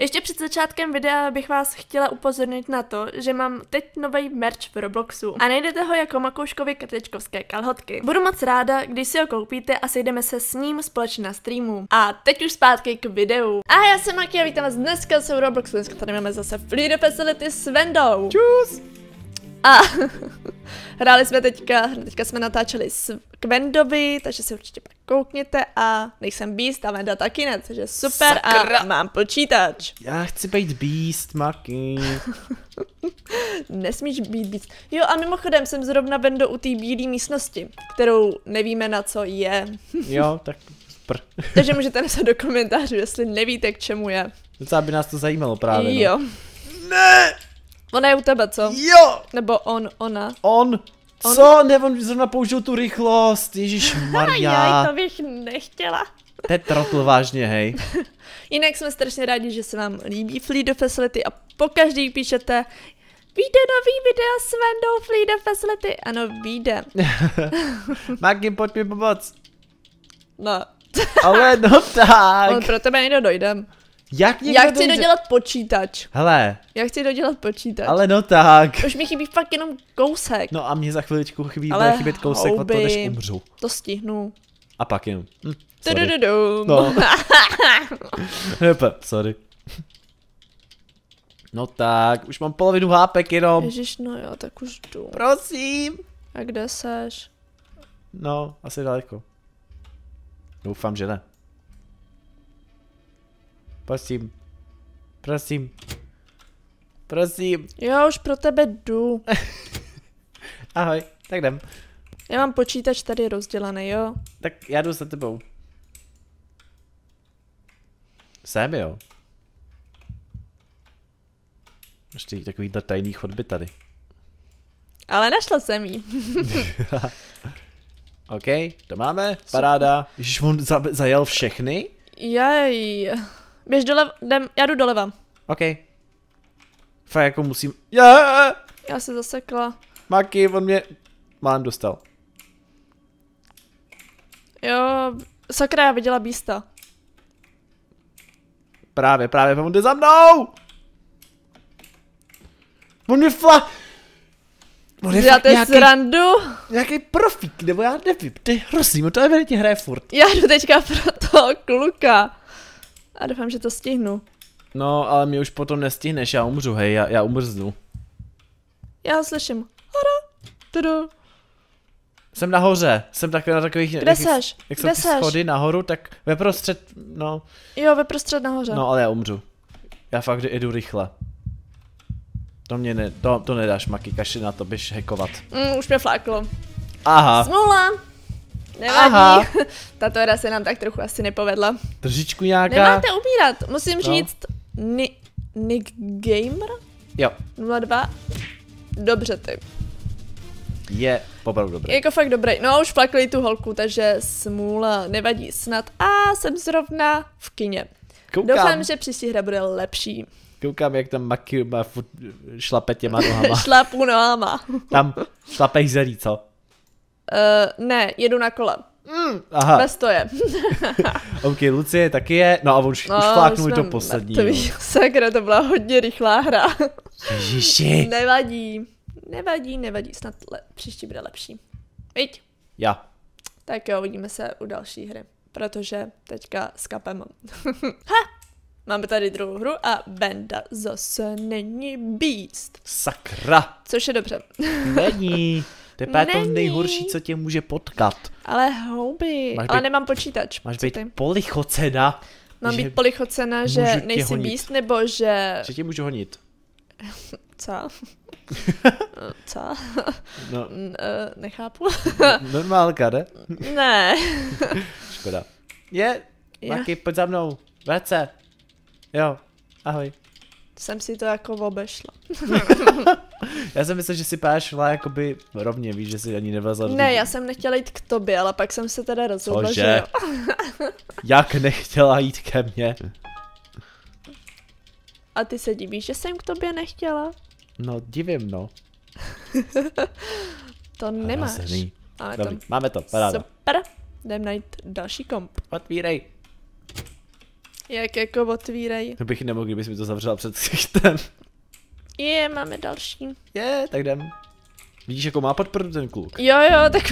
Ještě před začátkem videa bych vás chtěla upozornit na to, že mám teď nový merch v Robloxu a najdete ho jako Makouškovy krtečkovské kalhotky. Budu moc ráda, když si ho koupíte a sejdeme se s ním společně na streamu. A teď už zpátky k videu. A já jsem Maki a vítám vás dneska v Robloxu. Dneska tady máme zase Freedom Facility s Vendou. Čus! A hráli jsme teďka jsme natáčeli k Vendovi, takže si určitě koukněte a nejsem Beast a Venda taky ne, takže super. Sakra. A mám počítač. Já chci být Beast, Maki. Nesmíš být Beast. Jo a mimochodem jsem zrovna Vendo u té bílé místnosti, kterou nevíme na co je. Jo, tak Takže můžete napsat do komentářů, jestli nevíte k čemu je. Docela by nás to zajímalo právě. Jo. No. Ne! Ona je u tebe, co? Jo! Nebo ona? On? Co? Ne, on zrovna použil tu rychlost, ježišmarja. Jaj, to bych nechtěla. To je trotl vážně, hej. Jinak jsme strašně rádi, že se vám líbí Freedom Facility a pokaždý píšete vyjde nový video s Vendou Freedom Facility. Ano, vyjde. Maki, pojď mi pomoct. No. Ale no tak. On pro tebe někdo dojde. Jak Já chci dodělat počítač. Hele. Já chci dodělat počítač. Ale no tak. Už mi chybí fakt jenom kousek. No a mě za chviličku Ale chybět kousek od toho, než umřu. To stihnu. A pak jenom. No. Sorry. No tak, už mám polovinu hápek jenom. Ježiš, no jo, tak už jdu. Prosím. A kde seš? No, asi daleko. Doufám, že ne. Prosím. Prosím. Prosím. Jo, už pro tebe jdu. Ahoj, tak jdem. Já mám počítač tady rozdělaný, jo? Tak já jdu za tebou. Jsem, jo. Ještě takový tajný chodby tady. Ale našla jsem jí. OK, to máme, paráda. Ježiš, on zajel všechny? Jaj. Běž doleva, já jdu doleva. OK. Fakt jako musím, yeah! Já se zasekla. Maki, on mě, mám dostal. Jo, sakra, já viděla Beasta. Právě, on jde za mnou! On mě on je fakt nějaký profík, nebo já nevím, ty hrozný, on to evidentně hraje furt. Já jdu teďka pro toho kluka. A doufám, že to stihnu. No, ale mě už potom nestihneš, já umřu, hej, já umrznu. Já ho slyším. Hada, tudu. Jsem nahoře, jsem takhle na takových... Kde seš? Jak jsou ty schody nahoru, tak ve prostřed, no. Jo, ve prostřed nahoře. No, ale já umřu. Já fakt jdu rychle. To mě to nedáš, Maki, kaši na to, běž hackovat. Už mě fláklo. Aha. Smůla. Nevadí. Aha. Tato hra se nám tak trochu asi nepovedla. Trošičku nějaká... Nemáte umírat, musím říct Nick Gamer? Jo. 02. Dobře ty. Je opravdu dobrý. Jako fakt dobrý. No a už flakli tu holku, takže smůla, nevadí snad. A jsem zrovna v kině. Koukám. Doufám, že příští hra bude lepší. Koukám, jak tam Maki má šlape těma nohama. Šlapu nohama. Tam šlapeš zelí, co? Ne, jedu na kole. Aha. Bez to je. OK, Lucie taky je. No a on už fláknul to poslední. Sakra, to byla hodně rychlá hra. Ježiši. Nevadí, snad příští bude lepší. Viď? Já. Tak jo, uvidíme se u další hry, protože teďka skapem. Máme tady druhou hru a Venda zase není Beast. Sakra. Což je dobře. Není. To je to nejhorší, co tě může potkat. Ale houby. Ale nemám počítač. Máš být polichocena. Mám být polichocena, že nejsi Beast, nebo že... Že tě můžu honit. Co? Co? No. Nechápu. Normálka, ne? Ne. Škoda. Maki, pojď za mnou. Vrať se. Jo, ahoj. Jsem si to jako obešla. Já jsem myslel, že si pár šla jakoby rovně, víš, že si ani nevlezla. Ne, já jsem nechtěla jít k tobě, ale pak jsem se teda rozhodla, cože? že jo. Jak nechtěla jít ke mně? A ty se divíš, že jsem k tobě nechtěla? No, divím, no. To nemáš. Máme to, paráda. Super, jdem najít další komp. Otvírej. Jak jako otvírej. To bych nemohl, kdybys mi to zavřela před ksichtem. Máme další. Tak jdem. Vidíš, jako má podprdu ten kluk. Jo, tak...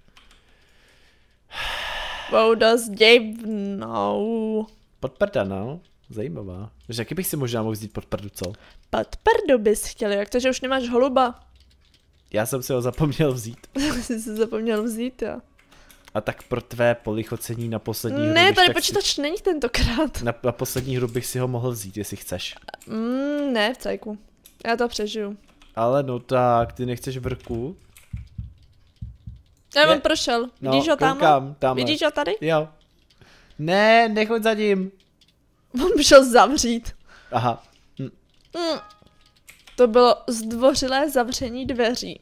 Voda s děvnou. Podprda, no. Zajímavá. Takže jaký bych si možná mohl vzít podprdu, co? Podprdu bys chtěl, jak to, že už nemáš holuba? Já jsem si ho zapomněl vzít. Jsi se zapomněl vzít, jo. A tak pro tvé polichocení na poslední hru... Ne, tady počítač není tentokrát. Na poslední hru bych si ho mohl vzít, jestli chceš. Ne, v cajku. Já to přežiju. Ale no tak, ty nechceš vrku? Já on prošel. Vidíš ho tamhle? Vidíš ho tady? Jo. Ne, nechoď za ním. On šel zavřít. Aha. To bylo zdvořilé zavření dveří.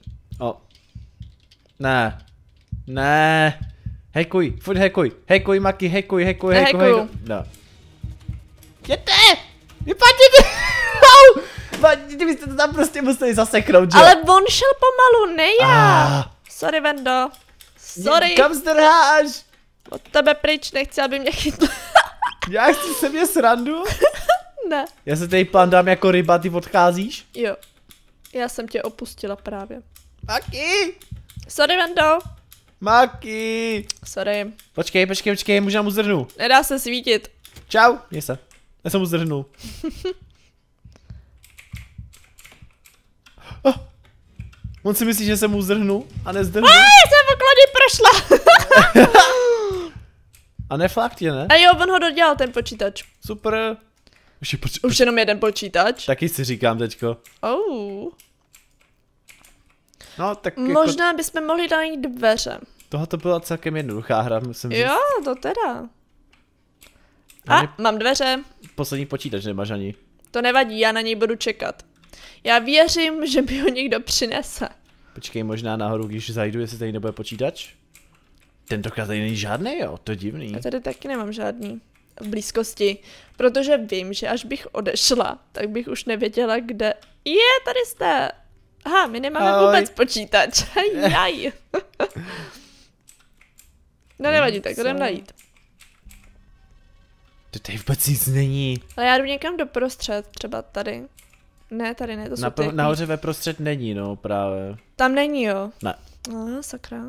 Ne. Hekuj, furt hekuj. Hekuj, Maki, hekuj. No. Jděte! Vypadněte! Ty byste to tam prostě museli zaseknout, že? Ale on šel pomalu, ne já. Sorry, Vendo. Sorry. Kam zdrháš? Od tebe pryč, nechci, aby mě chytl. Já chci se mě srandu? Ne. Já se tady plán jako ryba, ty odcházíš? Jo. Já jsem tě opustila právě. Maki! Sorry, Vendo. Maki! Sorry. Počkej, možná mu zdrhnu. Nedá se svítit. Čau, mě se. Já jsem mu zdrhnul. On si myslí, že jsem mu zdrhnul a nezdrhnul. Já jsem v okolí prošla. A neflakt je, ne? A jo, on ho dodělal, ten počítač. Super. Už jenom jeden počítač. Taky si říkám teďko. No, tak možná jako... bychom mohli najít dveře. Tohle to byla celkem jednoduchá hra, musím říct. Jo, to teda. Mám dveře. Poslední počítač nemáš ani. To nevadí, já na něj budu čekat. Já věřím, že mi ho někdo přinese. Počkej, možná nahoru, když zajdu, jestli tady nebude počítač. Tentokrát tady není žádný, jo, to je divný. Já tady taky nemám žádný v blízkosti, protože vím, že až bych odešla, tak bych už nevěděla, kde... Tady jste! Aha, my nemáme vůbec počítač. Jaj. No nevadí, tak jdem najít. To tady vůbec nic není. Ale já jdu někam doprostřed, třeba tady. Ne, tady ne, to jsou ty. Nahoře ve prostřed není, no, právě. Tam není, jo? Ne. Sakra.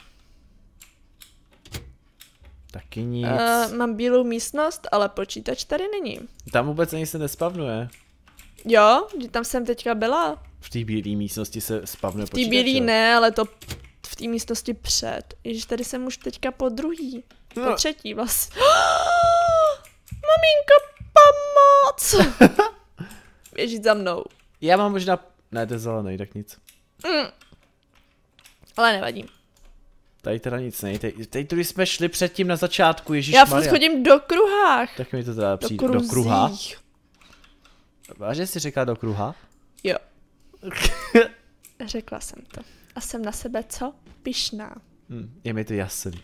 Taky nic. Mám bílou místnost, ale počítač tady není. Tam vůbec ani se nespavnuje. Jo, tam jsem teďka byla. V té bílé místnosti se spavnuje počítač. V té bílé ne, ale to v té místnosti před. Ježiš, tady jsem už teďka po druhý. Po třetí vlastně. Maminko, pomoc! Běží za mnou. Já mám možná... Ne, to je zelený, tak nic. Ale nevadí. Tady teda nic nej. Tady tudy jsme šli předtím na začátku, ježišmarja. Já furt chodím do kruhách. Tak mi to teda přijde. Do kruha? Vážně jsi říkala do kruha? Jo. Řekla jsem to. A jsem na sebe co? Pyšná. Je mi to jasný.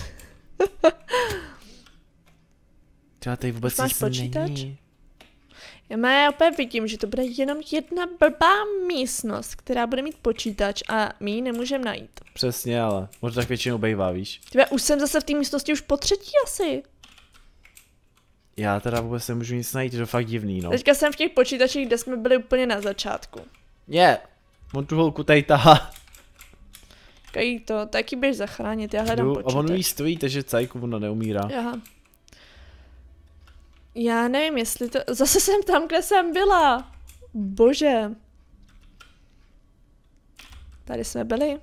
Třeba tady vůbec nic počítač? Není. Já opět vidím, že to bude jenom jedna blbá místnost, která bude mít počítač a my ji nemůžeme najít. Přesně, ale možná tak většinou bejvá, víš? Už jsem zase v té místnosti už po třetí asi. Já teda vůbec nemůžu nic najít, je to fakt divný, no. Teďka jsem v těch počítačích, kde jsme byli úplně na začátku. On tu holku tady tahá. Kají to, taky běž zachránit, já hledám počítač. A on jí stojí, takže cajku, ona neumírá. Aha. Já nevím, jestli to... Zase jsem tam, kde jsem byla. Bože. Tady jsme byli.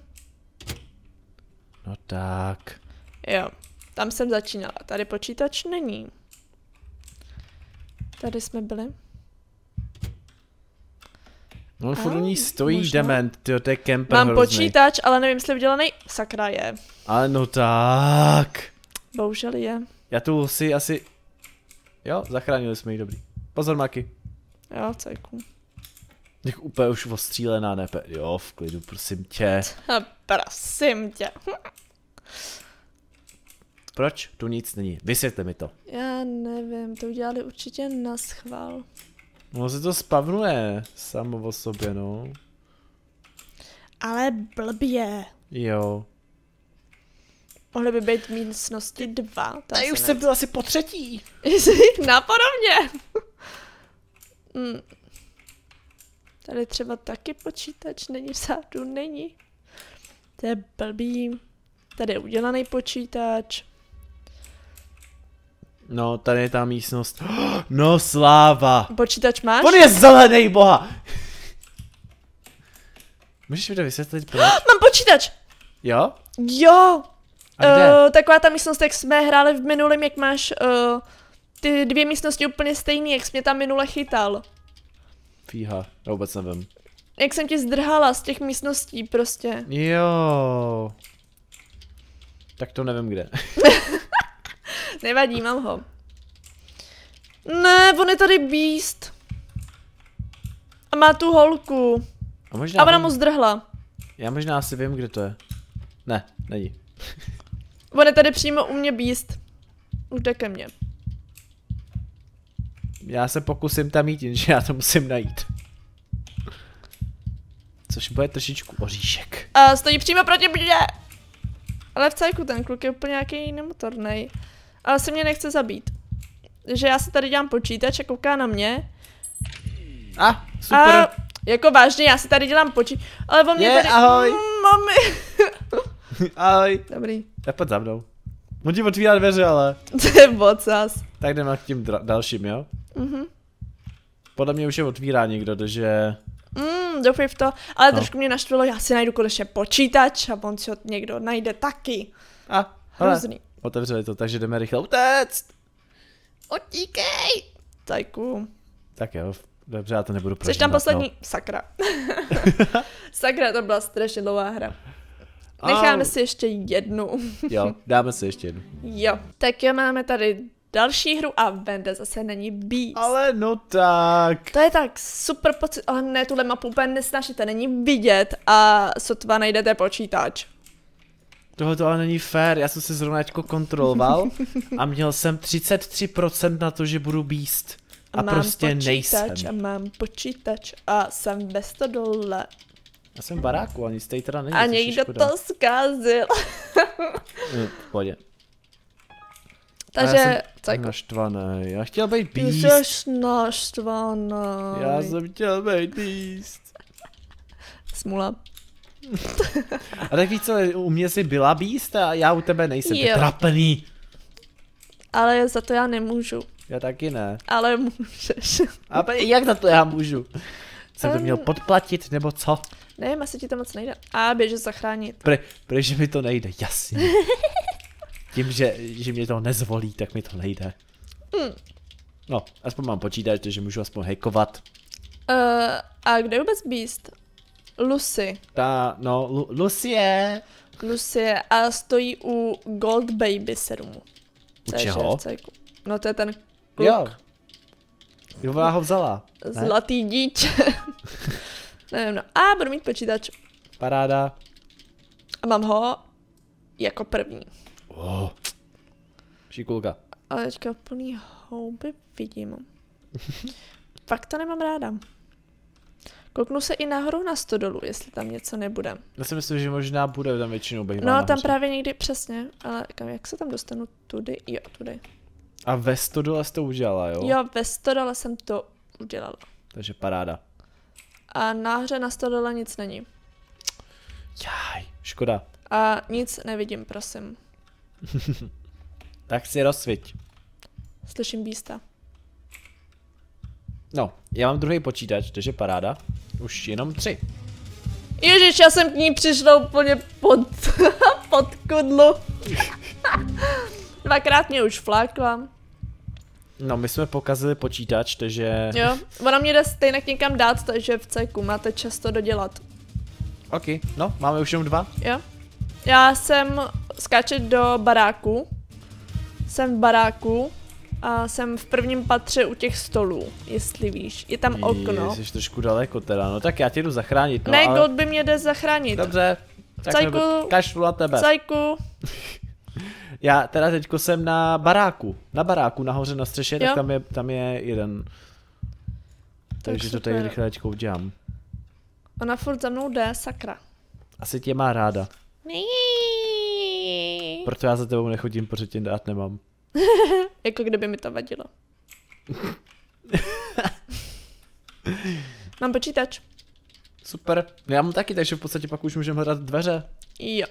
No tak. Jo, tam jsem začínala. Tady počítač není. Tady jsme byli. No furt do ní stojí možná. Dement, tyjo, to je kemper Mám hrozný. počítač, ale nevím, jestli udělaný. Sakra je. Ale no tak. Bohužel je. Já tu si asi... Jo, zachránili jsme ji, dobrý. Pozor, Maki. Jo, cajku. Nech úplně už ostřílená, ne? Jo, v klidu, prosím tě. Prosím tě. Proč? Tu nic není. Vysvětli mi to. Já nevím, to udělali určitě naschvál. No se to spavnuje samo o sobě, no. Ale blbě. Jo. Mohly by být místnosti 2. Tady už jsem byl asi po třetí. Napodobně. Tady třeba taky počítač není vzadu, není. To je blbý. Tady je udělaný počítač. No, tady je ta místnost. No sláva. Počítač máš? On je zelený, boha. Můžeš mi to vysvětlit, proč? Mám počítač! Jo? Jo! A kde? Taková ta místnost, jak jsme hráli v minulém, jak máš ty 2 místnosti úplně stejný, jak jsi mě tam minule chytal. Fíha, já vůbec nevím. Jak jsem ti zdrhala z těch místností prostě. Jo. Tak to nevím kde. Nevadí, mám ho. Ne, on je tady Beast. A má tu holku. A ona mu zdrhla. Já možná asi vím, kde to je. Ne, není. On je tady přímo u mě Beast. Už jde ke mně. Já se pokusím tam jít, jenže já to musím najít. Což bude trošičku oříšek. A stojí přímo proti mě. Ale v cajku ten kluk je úplně nějaký nemotornej. Ale se mě nechce zabít. Takže já si tady dělám počítač a kouká na mě. Super. A jako vážně, já si tady dělám počítač. Ale on mě tady... Ahoj. Mami. Ahoj. Dobrý. Tak pojď za mnou. Můžu ti otvírá dveře, ale. To je vocas. Tak jdeme k tím dalším, jo? Podle mě už je otvírá někdo, takže... Doufej v to, ale trošku mě naštvilo, já si najdu konečně počítač a on si ho někdo najde taky. Hrozný. Otevřeli to, takže jdeme rychle utéct. Utíkej! Tajku. Tak jo, dobře, já to nebudu prožívat. Jsi tam poslední? Sakra. Sakra, to byla strašně dlouhá hra. Necháme si ještě jednu. Jo, dáme si ještě jednu. Jo, tak jo, máme tady další hru a Vende zase není Beast. Ale no tak. To je tak super pocit, ale ne, tuhle mapu úplně nesnášíte, není vidět a sotva najdete počítač. Tohle to ale není fér, já jsem se zrovna teďko kontroloval a měl jsem 33% na to, že budu Beast. A prostě nejsem. A mám počítač a jsem ve stodole. Já jsem v baráku, ani stej teda není. A někdo to zkazil. Pohodě. Takže, já jsem naštvaný, já chtěl být Beast. Ty jsi naštvaný. Já jsem chtěl být Beast. Smula. A tak víš co, u mě jsi byla Beast a já u tebe nejsem, ty trapený. Ale za to já nemůžu. Já taky ne. Ale můžeš. A jak za to já můžu? Jsem to měl podplatit, nebo co? Nevím, asi ti to moc nejde. A běž zachránit. Protože mi to nejde, jasně. Tím, že mě to nezvolí, tak mi to nejde. No, aspoň mám počítač, takže můžu aspoň hackovat. A kde je vůbec Beast? Lucy. Lucie. Lucie a stojí u Gold Baby serumu. U čeho? No to je ten kluk. Jo, ona ho vzala. Zlatý dítě. Nevím, no. A budu mít počítač. Paráda. A mám ho jako první. Šikulka. Ale teďka plný houby vidím. Fakt to nemám ráda. Kouknu se i nahoru na stodolu, jestli tam něco nebude. Já si myslím, že možná bude, tam většinou bývá. No tam právě někdy přesně, ale jak se tam dostanu tudy? Jo, tudy. A ve stodole jsi to udělala, jo? Jo, ve stodole jsem to udělala. Takže paráda. A nahoře na stodole nic není. Jaj, škoda. A nic nevidím, prosím. Tak si rozsviť. Slyším Beasta. No, já mám druhý počítač, takže paráda. Už jenom 3. Ježiš, já jsem k ní přišla úplně pod kudlu. Dvakrát mě už flákla. No, my jsme pokazili počítač, takže... Jo, ona mě jde stejně někam dát, takže v ceku máte často dodělat. Ok, no, máme už jenom 2. Jo. Já jsem skáčet do baráku. Jsem v baráku a jsem v prvním patře u těch stolů, jestli víš. Je tam okno. Jsi trošku daleko teda, no tak já tě jdu zachránit, no. Ne, ale... Gold by mě jde zachránit. Dobře. Tak Cajku. Kašlu na tebe. Cajku. Já teda teďko jsem na baráku nahoře na střeše, jo. Tak tam je jeden. Takže to tady rychle teďko udělám. Ona furt za mnou jde, sakra. Asi tě má ráda. Proto já za tebou nechodím, protože tě dát nemám. Jako kdyby mi to vadilo. Mám počítač. Super. Já mám taky, takže v podstatě pak už můžeme hledat dveře. Jo.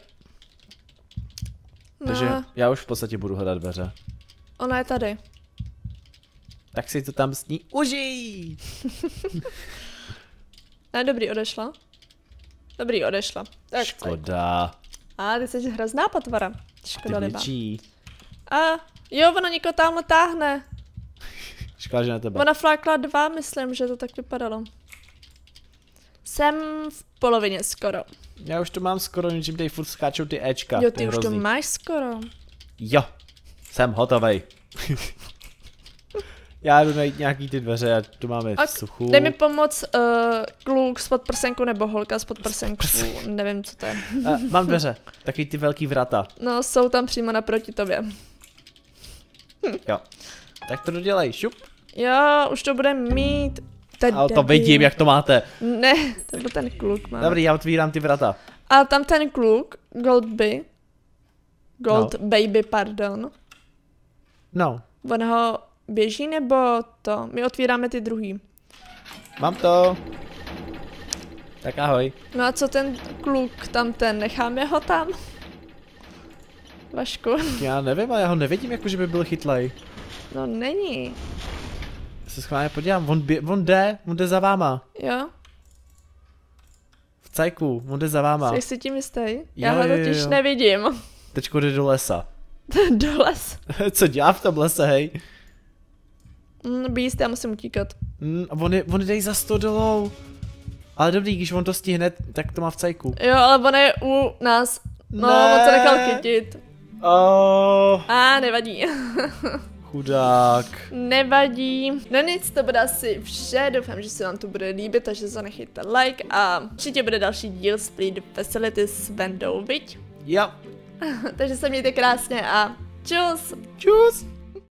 No. Takže já už v podstatě budu hledat dveře. Ona je tady. Tak si to tam s ní užij! Dobrý, odešla. Dobrý, odešla. Tak, škoda. A ty jsi hrozná potvora. Škoda liba. A jo, ona někoho tamhle táhne. Škoda, že na tebe. Ona flákla 2, myslím, že to tak vypadalo. Jsem v polovině skoro. Já už to mám skoro, ničím tady furt skáčou ty Ečka. Jo, ty už to máš skoro. Jo, jsem hotovej. Já jdu najít nějaký ty dveře a tu máme v suchu. Dej mi pomoct kluk z podprsenku nebo holka z podprsenku, nevím co to je. Mám dveře, taky ty velký vrata. No, jsou tam přímo naproti tobě. Jo, tak to dodělej, šup. Jo, už to bude mít. Ale to vidím, jak to máte. Ne, to byl ten kluk, mám. Dobrý, já otvírám ty vrata. A tam ten kluk, Gold Baby, pardon. No. On ho běží nebo to? My otvíráme ty druhý. Mám to. Tak ahoj. No a co ten kluk tam necháme ho tam? Vašku. Já nevím, ale já ho nevidím, jako že by byl chytlej. No není. Já se schválně podívám, on jde za váma. Jo? V cajku, on jde za váma. Jsi si tím jistý? Já ho totiž nevidím. Teďko jde do lesa. Do lesa? Co dělá v tom lese, hej? Beast, já musím utíkat. On jde za stodolou. Ale dobrý, když on to stihne, tak to má v cajku. Jo, ale on je u nás. No, on se nechal chytit. Nevadí. Chudák. Nevadí. No nic, to bude asi vše. Doufám, že se vám to bude líbit, takže zanechejte like a určitě bude další díl Split Facility s Vendou, viď? Jo. Takže se mějte krásně a čus. Čus.